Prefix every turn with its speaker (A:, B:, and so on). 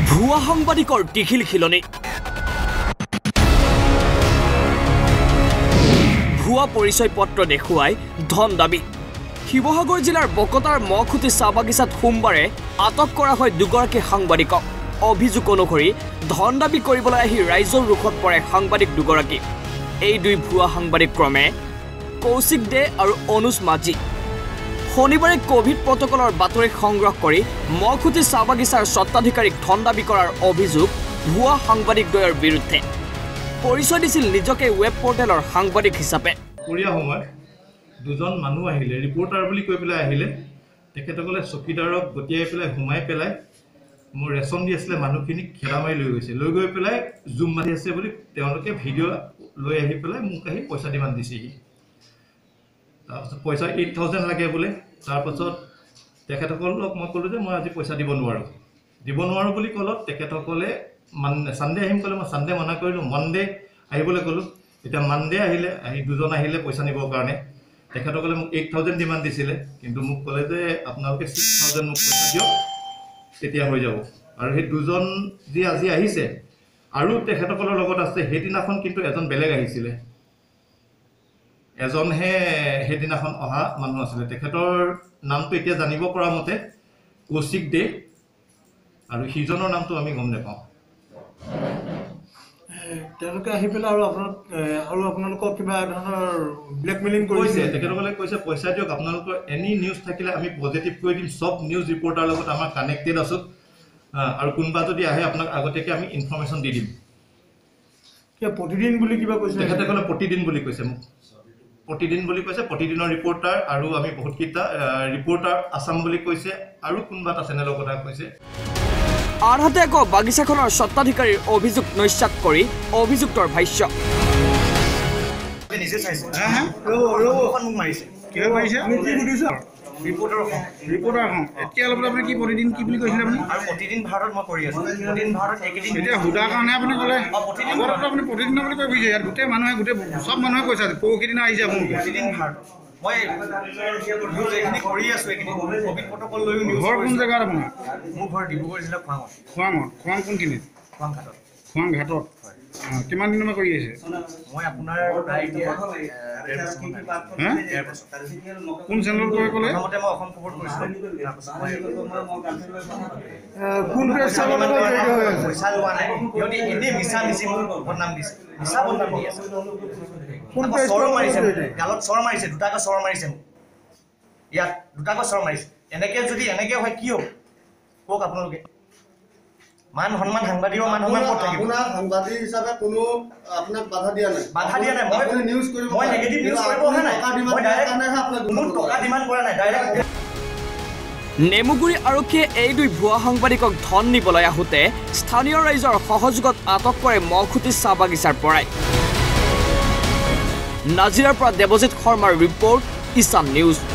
A: ভুয়া সাংবাদিকৰ টিখিল খিলনি ভুয়া পৰিচয় পত্ৰ দেখুৱাই ধন দাবী শিৱসাগৰ জিলাৰ বকতাৰ মখুটি চাহ বাগিচাত সোমবাৰে আটক কৰা হয় দুগৰাকী সাংবাদিকক অভিযোগ অনুসৰি ধন দাবী কৰিবলৈ আহি ৰাইজৰ ৰুখত পৰে সাংবাদিক দুগৰাকী এই দুই ভুয়া সাংবাদিক ক্ৰমে কৌশিক দে আৰু অনুজ মাঝি শনিবাৰে কোভিড প্ৰটকলৰ বাতৰি সংগ্ৰহ কৰি মখুটি চাহ বাগিচাৰ স্বত্বাধিকাৰীক ধন দাবী কৰাৰ অভিযোগ ভুয়া সাংবাদিক দ্বয়ৰ বিৰুদ্ধে পৰিচয় দিছিল নিজকে ৱেব পৰ্টেলৰ সাংবাদিক হিচাপে
B: কোৰিয়া সময় দুজন মানুহ আহিলে ৰিপৰ্টাৰ বুলি কৈ পেলাই আহিলে তেখেতসকলে চকীদাৰক গটিয়াই পেলাই ঘুমাই পেলাই মোৰ ৰেচন দি আছিলে মানুহখিনিক খেলা মাৰি লৈ গৈছে লৈ গৈ পেলাই জুম মাৰি আছে বুলি তেওঁলোকে ভিডিঅ' লৈ আহি পেলাই মোক আহি পইচা দিমান দিছেহি তাৰপিছত পইচা 8000 লাগে বোলে তাৰপিছত তেখেতসকলক মই ক'লোঁ যে মই আজি পইচা দিব নোৱাৰোঁ বুলি ক'লত তেখেতসকলে সানডে আহিম ক'লে মই সানডে মানা কৰিলোঁ মনডে আহিবলৈ ক'লোঁ এতিয়া মানডে আহিলে আহি দুজন আহিলে পইচা নিবৰ কাৰণে তেখেতসকলে মোক 8000 ডিমাণ্ড দিছিলে কিন্তু মোক ক'লে যে আপোনালোকে 6000 মোক পইচা দিয়ক তেতিয়া হৈ যাব আৰু সেই দুজন যি আজি আহিছে আৰু তেখেতসকলৰ লগত আছে সেইদিনাখন কিন্তু এজন বেলেগ আহিছিলে এজনহে সেইদিনাখন অহা মানুহ আছিলে তেখেতৰ নামটো এতিয়া জানিব পৰা মতে কৌশিক দে আৰু সিজনৰ নামটো আমি গম নাপাওঁ
C: তেওঁলোকে আহি পেলাই আৰু আপোনালোকক কিবা ধৰণৰ ব্লেকমেইলিং কৰিছে
B: তেখেতসকলে কৈছে পইচা দিয়ক আপোনালোকৰ এনি নিউজ থাকিলে আমি পজিটিভ কৰি দিম সব নিউজ ৰিপৰ্টাৰ লগত আমাৰ কানেক্টেড আছোঁ আৰু কোনোবা যদি আহে আপোনাক আগতীয়াকৈ আমি ইনফৰমেশ্যন দি দিম
C: প্ৰতিদিন বুলি কিবা কৈছে
B: তেখেতসকলে প্ৰতিদিন বুলি কৈছে মোক প্ৰতিদিনৰ ৰিপৰ্টাৰ আৰু আমি বহুতকেইটা ৰিপৰ্টাৰ আছাম বুলি কৈছে আৰু কোনোবা এটা চেনেলৰ কথা কৈছে
A: আনহাতে আকৌ বাগিচাখনৰ স্বত্বাধিকাৰীৰ অভিযোগ নস্যাৎ কৰি অভিযুক্তৰ ভাষ্য
C: প্ৰতিদিন কি বুলি কৈছিলে
D: প্ৰতিদিন ভাৰতত মই কৰি আছো প্ৰতিদিন ভাৰত একেদিন
C: এতিয়া হুদা কাৰণে আপুনি ক'লে আপুনি প্ৰতিদিন বুলি কৈ কৈছে ইয়াত গোটেই মানুহে চব মানুহে কৈছে পৰহিদিনা আহিছে আপুনি
D: প্ৰতিদিন ভাৰত মই নিউজ এইখিনি কৰি আছো এইখিনি কোভিড প্ৰটকল লৈ
C: ঘৰ কোন জেগাত আপোনাৰ
D: মোৰ ঘৰ ডিব্ৰুগড় জিলা
C: খোৱাং কোনখিনিত খোৱাং ঘাটত কিমান দিনৰ পৰা কৰি আছে
D: মই আপোনাৰ প্ৰায়
C: কোন চেনেলত কৈ ক'লে
D: প্ৰথমতে মই অসম খবৰ কৰিছিলোঁ
C: কোন
D: পইচা লোৱা নাই সিহঁতি এনেই মিছা মিছি মোক বদনাম দিছে মিছা বদনাম দি আছে চৰ মাৰিছে গালত চৰ মাৰিছে দুটাকৈ চৰ মাৰিছে মোক ইয়াত দুটাকৈ চৰ মাৰিছে এনেকৈ হয় কি হ'ব কওক আপোনালোকে মান সন্মান সাংবাদিকৰ মান সন্মান ক'ত থাকিব
E: আপোনাৰ সাংবাদিক হিচাপে কোনো আপোনাক বাধা দিয়া নাই
D: মই নিউজ কৰিব মই নেগেটিভ নিউজ কৰিব অহা নাই মই ডাইৰেক্ট কোনো টকা ডিমাণ্ড কৰা নাই ডাইৰেক্ট
A: নেমুগুৰি আৰক্ষীয়ে এই দুই ভুৱা সাংবাদিকক ধন নিবলৈ আহোঁতে স্থানীয় ৰাইজৰ সহযোগত আটক কৰে মখুটি চাহ বাগিচাৰ পৰাই নাজিৰাৰ পৰা দেৱজিৎ শৰ্মাৰ ৰিপৰ্ট ইছান নিউজ।